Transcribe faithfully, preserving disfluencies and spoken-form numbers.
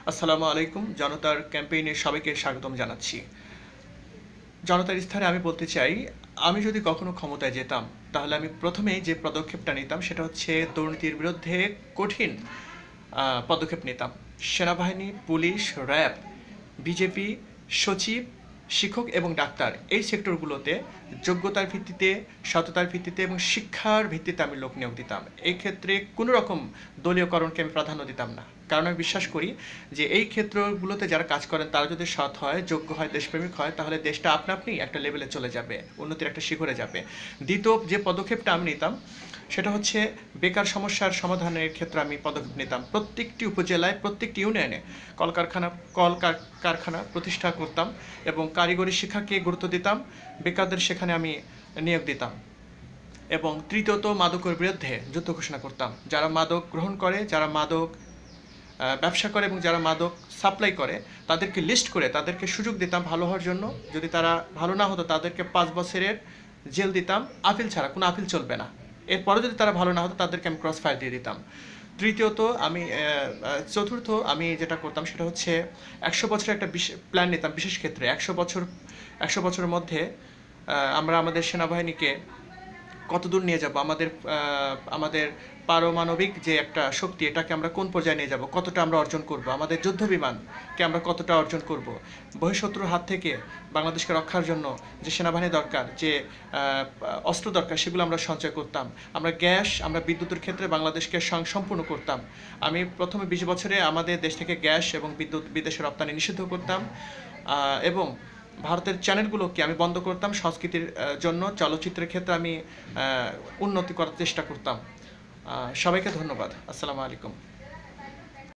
আসসালামু আলাইকুম। জনতার ক্যাম্পেইনে সবাইকে স্বাগতম জানাচ্ছি। জনতার স্থানে আমি বলতে চাই, আমি যদি কখনো ক্ষমতায় যেতাম, তাহলে আমি প্রথমেই যে পদক্ষেপটা নিতাম সেটা হচ্ছে দুর্নীতির বিরুদ্ধে কঠিন আ পদক্ষেপ নিতাম। সেনাবাহিনী, পুলিশ, র‍্যাব, বিজেপি, সচিব, শিক্ষক এবং ডাক্তার এই সেক্টরগুলোতে যোগ্যতার ভিত্তিতে, সততার ভিত্তিতে এবং শিক্ষার ভিত্তিতে আমি লোক নিয়োগ দিতাম। এই ক্ষেত্রে কোনো রকম দলীয়করণকে আমি প্রাধান্য দিতাম না। কারণ আমি বিশ্বাস করি যে এই ক্ষেত্রগুলোতে যারা কাজ করেন তারা যদি সৎ হয়, যোগ্য হয়, দেশপ্রেমিক হয়, তাহলে দেশটা আপনা আপনি একটা লেভেলে চলে যাবে, উন্নতির একটা শিখরে যাবে। দ্বিতীয় যে পদক্ষেপটা আমি নিতাম সেটা হচ্ছে বেকার সমস্যার সমাধানের ক্ষেত্রে আমি পদক্ষেপ নিতাম। প্রত্যেকটি উপজেলায়, প্রত্যেকটি ইউনিয়নে কলকারখানা কল কারখানা প্রতিষ্ঠা করতাম এবং কারিগরি শিক্ষাকে গুরুত্ব দিতাম। বেকারদের সেখানে আমি নিয়োগ দিতাম। এবং তৃতীয়ত মাদকের বিরুদ্ধে যুদ্ধ ঘোষণা করতাম। যারা মাদক গ্রহণ করে, যারা মাদক ব্যবসা করে এবং যারা মাদক সাপ্লাই করে, তাদেরকে লিস্ট করে তাদেরকে সুযোগ দিতাম ভালো হওয়ার জন্য। যদি তারা ভালো না হতো তাদেরকে পাঁচ বছরের জেল দিতাম, আপিল ছাড়া, কোনো আপিল চলবে না। এরপরে যদি তারা ভালো না হতো তাদেরকে আমি ক্রস ফায়ার দিয়ে দিতাম। তৃতীয়ত আমি চতুর্থ আমি যেটা করতাম সেটা হচ্ছে একশো বছরের একটা প্ল্যান নিতাম। বিশেষ ক্ষেত্রে একশো বছর একশো বছরের মধ্যে আমরা আমাদের সেনাবাহিনীকে কতদূর নিয়ে যাব, আমাদের আমাদের পারমাণবিক যে একটা শক্তি, এটাকে আমরা কোন পর্যায়ে নিয়ে যাব, কতটা আমরা অর্জন করব, আমাদের যুদ্ধ বিমানকে আমরা কতটা অর্জন করব, বহিঃশত্রুর হাত থেকে বাংলাদেশকে রক্ষার জন্য যে সেনাবাহিনী দরকার, যে অস্ত্র দরকার, সেগুলো আমরা সঞ্চয় করতাম। আমরা গ্যাস, আমরা বিদ্যুতের ক্ষেত্রে বাংলাদেশকে সম্পূর্ণ করতাম। আমি প্রথমে বিশ বছরে আমাদের দেশ থেকে গ্যাস এবং বিদ্যুৎ বিদেশে রপ্তানি নিষিদ্ধ করতাম এবং ভারতের চ্যানেলগুলোকে আমি বন্ধ করতাম। সংস্কৃতির জন্য চলচ্চিত্রের ক্ষেত্রে আমি উন্নতি করার চেষ্টা করতাম। সবাইকে ধন্যবাদ। আসসালামু আলাইকুম।